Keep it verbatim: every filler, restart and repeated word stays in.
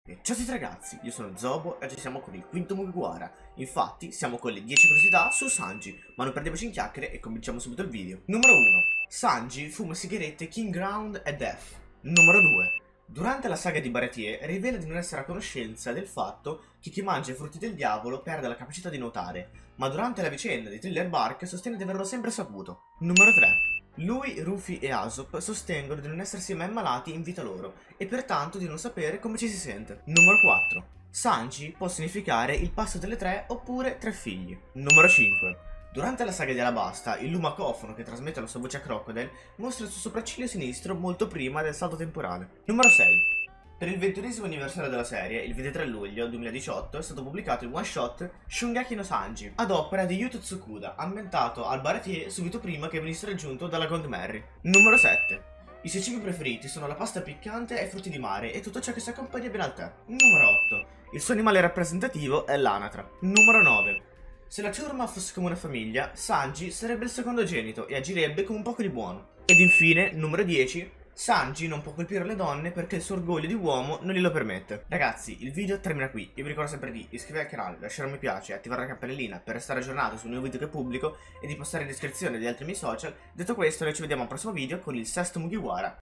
E ciao a tutti ragazzi, io sono Zobo e oggi siamo con il quinto Mugiwara. Infatti siamo con le dieci curiosità su Sanji, ma non perdiamoci in chiacchiere e cominciamo subito il video. Numero uno. Sanji fuma sigarette King Ground e Death. Numero due. Durante la saga di Baratie rivela di non essere a conoscenza del fatto che chi mangia i frutti del diavolo perde la capacità di nuotare, ma durante la vicenda di Thriller Bark sostiene di averlo sempre saputo. Numero tre. Lui, Rufy e Aesop sostengono di non essersi mai ammalati in vita loro e pertanto di non sapere come ci si sente. Numero quattro. Sanji può significare il passo delle tre oppure tre figli. Numero cinque. Durante la saga di Alabasta, il lumacofono che trasmette la sua voce a Crocodile mostra il suo sopracciglio sinistro molto prima del salto temporale. Numero sei. Per il ventunesimo anniversario della serie, il ventitré luglio duemiladiciotto, è stato pubblicato il one shot Shungeki no Sanji, ad opera di Yuto Tsukuda, ambientato al Baratie subito prima che venisse raggiunto dalla Gold Mary. Numero sette. I suoi cibi preferiti sono la pasta piccante e i frutti di mare e tutto ciò che si accompagna bene al tè. Numero otto. Il suo animale rappresentativo è l'anatra. Numero nove. Se la ciurma fosse come una famiglia, Sanji sarebbe il secondogenito e agirebbe come un poco di buono. Ed infine, numero dieci. Sanji non può colpire le donne perché il suo orgoglio di uomo non glielo permette. Ragazzi, il video termina qui. Io vi ricordo sempre di iscrivervi al canale, lasciare un mi piace e attivare la campanellina per restare aggiornati sui nuovi video che pubblico e di postare in descrizione degli altri miei social. Detto questo, noi ci vediamo al prossimo video con il sesto Mugiwara.